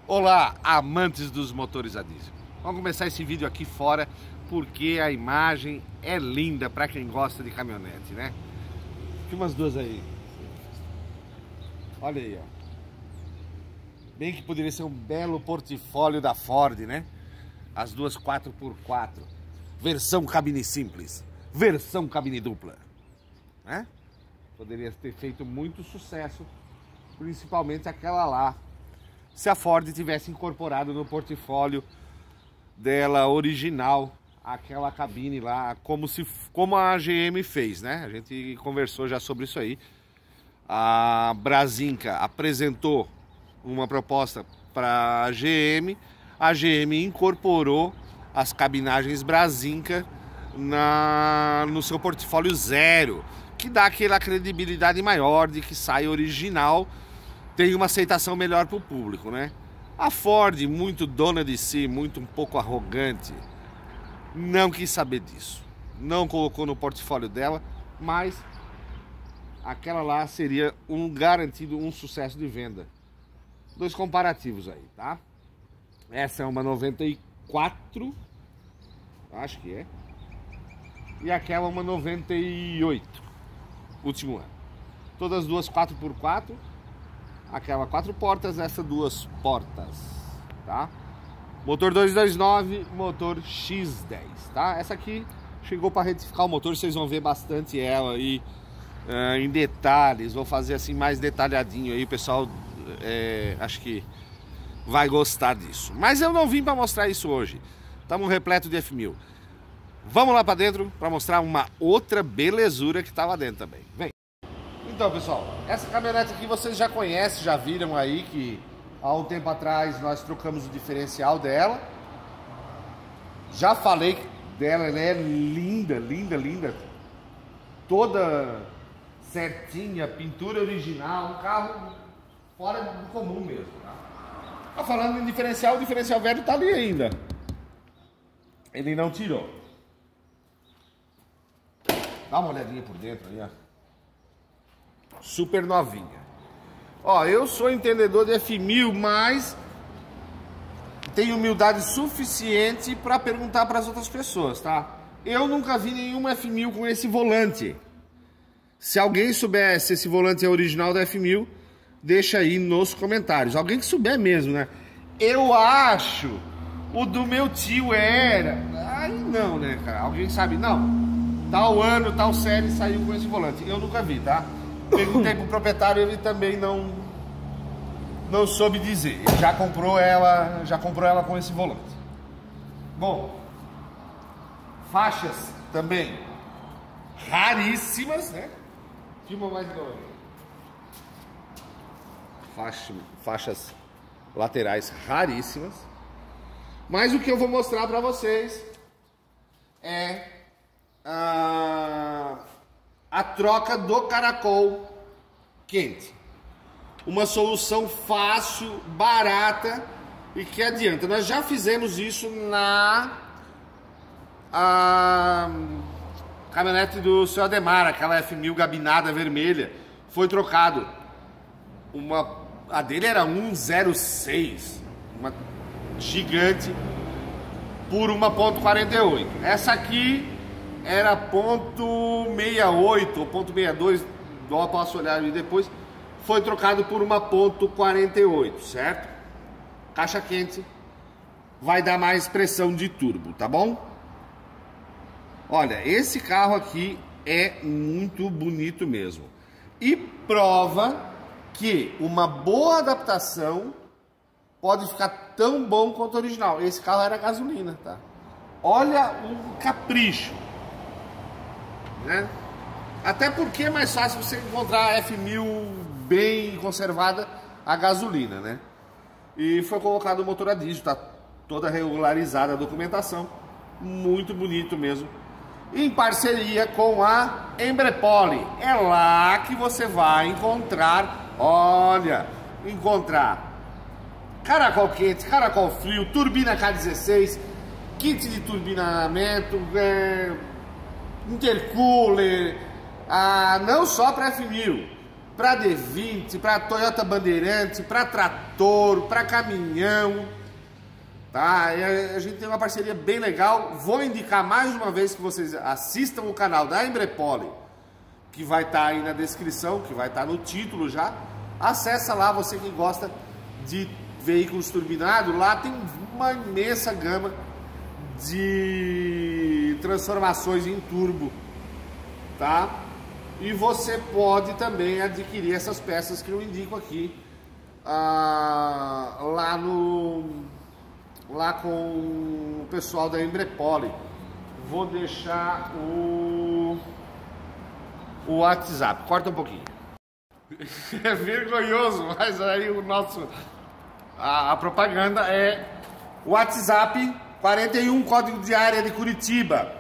Olá, amantes dos motores a diesel. Vamos começar esse vídeo aqui fora porque a imagem é linda para quem gosta de caminhonete, né? Tem umas duas aí. Olha aí, ó. Bem que poderia ser um belo portfólio da Ford, né? As duas 4x4. Versão cabine simples. Versão cabine dupla. Né? Poderia ter feito muito sucesso. Principalmente aquela lá. Se a Ford tivesse incorporado no portfólio dela original aquela cabine lá, como a GM fez, né? A gente conversou já sobre isso aí. A Brasínca apresentou uma proposta para a GM incorporou as cabinagens Brasínca no seu portfólio zero, que dá aquela credibilidade maior de que sai original, tem uma aceitação melhor para o público, né? A Ford, muito dona de si, muito um pouco arrogante, não quis saber disso. Não colocou no portfólio dela, mas aquela lá seria garantido um sucesso de venda. Dois comparativos aí, tá? Essa é uma 94, acho que é. E aquela uma 98, último ano. Todas as duas 4x4. Aquela 4 portas, essa 2 portas, tá? Motor 229, motor X10, tá? Essa aqui chegou para retificar o motor, vocês vão ver bastante ela aí em detalhes. Vou fazer assim mais detalhadinho aí, o pessoal acho que vai gostar disso. Mas eu não vim para mostrar isso hoje, estamos repleto de F1000. Vamos lá para dentro para mostrar uma outra belezura que tá lá dentro também, vem! Então, pessoal, essa caminhonete aqui vocês já conhecem, já viram aí que há um tempo atrás nós trocamos o diferencial dela. Já falei dela, ela é linda, linda, linda. Toda certinha, pintura original, um carro fora do comum mesmo, tá? Falando em diferencial, o diferencial velho tá ali ainda. Ele não tirou. Dá uma olhadinha por dentro aí, ó. Super novinha. Ó, eu sou entendedor de F1000, mas tenho humildade suficiente para perguntar para as outras pessoas, tá? Eu nunca vi nenhuma F1000 com esse volante. Se alguém souber se esse volante é original da F1000, deixa aí nos comentários. Alguém que souber mesmo, né? Eu acho o do meu tio era. Aí não, né, cara? Alguém sabe? Não. Tal ano, tal série saiu com esse volante. Eu nunca vi, tá? Perguntei pro proprietário, ele também não soube dizer. Ele já comprou ela com esse volante. Bom, faixas também raríssimas, né? Filma mais igual. Faixas laterais raríssimas. Mas o que eu vou mostrar para vocês é a troca do caracol quente. Uma solução fácil, barata e que adianta. Nós já fizemos isso na caminhonete do seu Ademar, aquela F1000 gabinada vermelha. Foi trocado. A dele era 106, uma gigante, por uma .48. Essa aqui era .68 ou .62, eu posso olhar ali depois. Foi trocado por uma .48, certo? Caixa quente, vai dar mais pressão de turbo, tá bom? Olha, esse carro aqui é muito bonito mesmo. E prova que uma boa adaptação pode ficar tão bom quanto o original. Esse carro era gasolina, tá? Olha o capricho, né? Até porque é mais fácil você encontrar a F1000 bem conservada a gasolina, né? E foi colocado o motor a diesel, tá toda regularizada a documentação, muito bonito mesmo. Em parceria com a Embrepoli, é lá que você vai encontrar, olha, caracol quente, caracol frio, turbina K16, kit de turbinamento, intercooler, não só para F1000, para D20, para Toyota Bandeirante, para trator, para caminhão, tá? E a gente tem uma parceria bem legal. Vou indicar mais uma vez que vocês assistam o canal da Embrepoli, que vai estar aí na descrição, que vai estar no título já. Acessa lá, você que gosta de veículos turbinados. Lá tem uma imensa gama de transformações em turbo, tá? E você pode também adquirir essas peças que eu indico aqui lá com o pessoal da Embrepoli. Vou deixar o WhatsApp. Corta um pouquinho. É vergonhoso, mas aí a propaganda é WhatsApp 41, código de área de Curitiba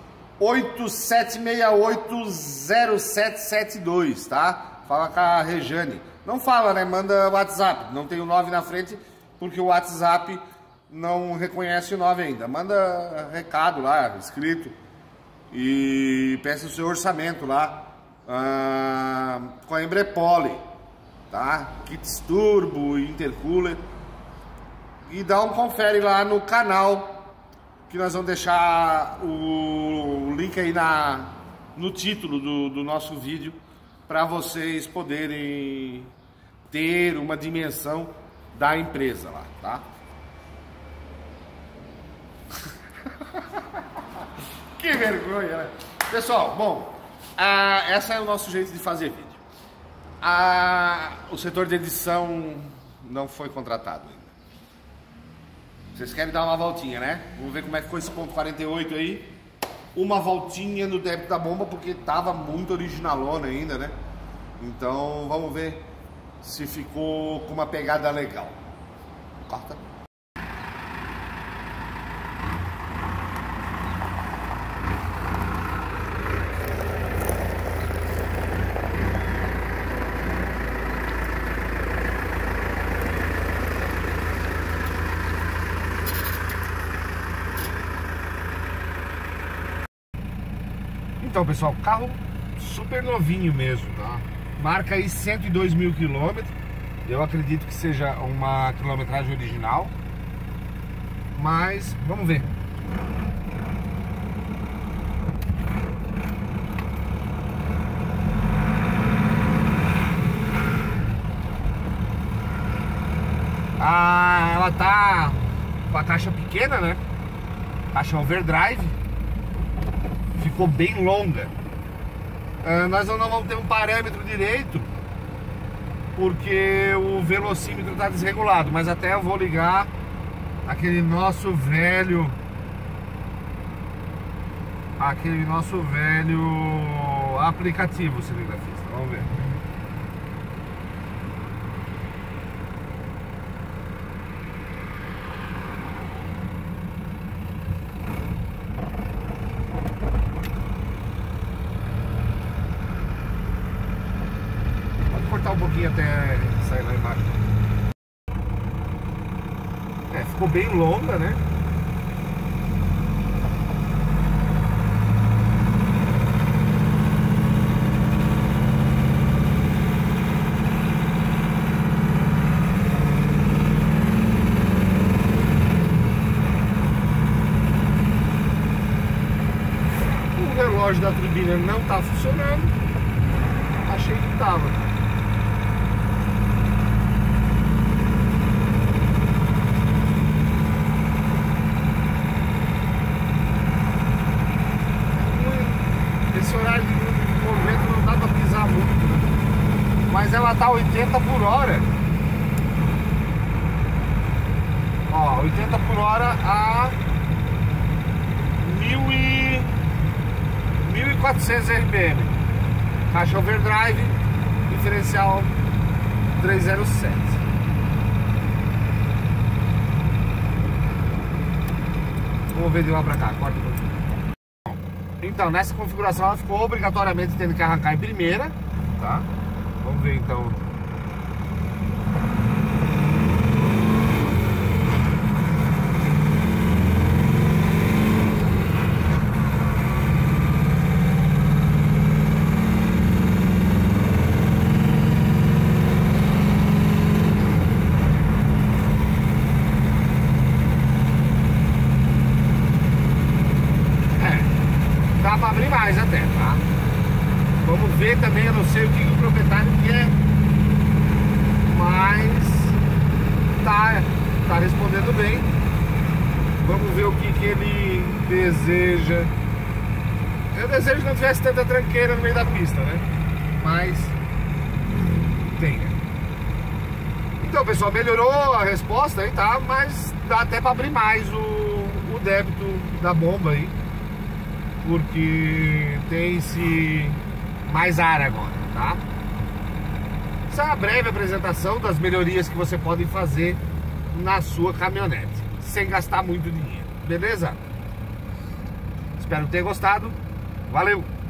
87680772, tá? Fala com a Rejane. Não fala, né? Manda WhatsApp. Não tem o 9 na frente, porque o WhatsApp não reconhece o 9 ainda. Manda recado lá, escrito. E peça o seu orçamento lá com a Embrepoli, tá? Kits turbo, intercooler. E dá um confere lá no canal, que nós vamos deixar o link aí no título do nosso vídeo, para vocês poderem ter uma dimensão da empresa lá, tá? Que vergonha, né? Pessoal, bom, esse é o nosso jeito de fazer vídeo. O setor de edição não foi contratado ainda. Vocês querem dar uma voltinha, né? Vamos ver como é que ficou esse ponto 48 aí. Uma voltinha no débito da bomba, porque tava muito originalona ainda, né? Então vamos ver se ficou com uma pegada legal. Corta. Então, pessoal, carro super novinho mesmo, tá? Marca aí 102 mil quilômetros. Eu acredito que seja uma quilometragem original, mas vamos ver. Ela tá com a caixa pequena, né? Caixa overdrive. Ficou bem longa. Nós não vamos ter um parâmetro direito, porque o velocímetro está desregulado. Mas até eu vou ligar aquele nosso velho aplicativo cinegrafista. Vamos ver. Um pouquinho até sair lá embaixo. Ficou bem longa, né? O relógio da turbina não tá funcionando. Achei que tava. Esse horário de movimento não dá pra pisar muito, né? Mas ela tá 80 por hora. Ó, 80 por hora a 1400 RPM. Caixa overdrive, diferencial 307. Vamos ver de lá pra cá, corta um pouquinho. Então, nessa configuração ela ficou obrigatoriamente tendo que arrancar em primeira, tá? Vamos ver então. mais até, tá? Vamos ver também, eu não sei o que o proprietário quer, mas tá respondendo bem. Vamos ver o que ele deseja. Eu desejo que não tivesse tanta tranqueira no meio da pista, né? Mas tem, né? Então, pessoal, melhorou a resposta aí, tá? Mas dá até pra abrir mais o débito da bomba aí, porque tem-se mais ar agora, tá? Essa é uma breve apresentação das melhorias que você pode fazer na sua caminhonete, sem gastar muito dinheiro, beleza? Espero ter gostado. Valeu!